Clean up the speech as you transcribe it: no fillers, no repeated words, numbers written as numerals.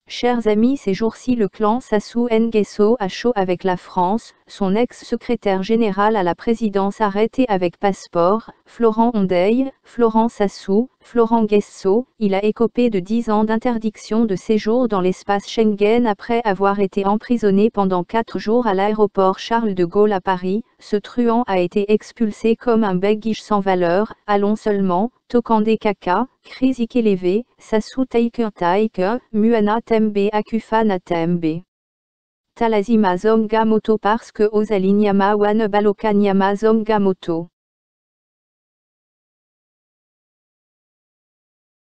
Chers amis, ces jours-ci le clan Sassou Nguesso a chaud avec la France, son ex-secrétaire général à la présidence arrêté avec passeport, Florent Ondeye, Florent Sassou, Florent Nguesso, il a écopé de 10 ans d'interdiction de séjour dans l'espace Schengen après avoir été emprisonné pendant 4 jours à l'aéroport Charles de Gaulle à Paris. Ce truand a été expulsé comme un bègue sans valeur. Allons seulement, Tokande Kaka, Chris Ikeleve, Sassou Taike, Muana Tembe Akufana Tembe. Talazima Zonga Moto parce que Ozali Nyama Wan Baloka Nyama Zonga Moto.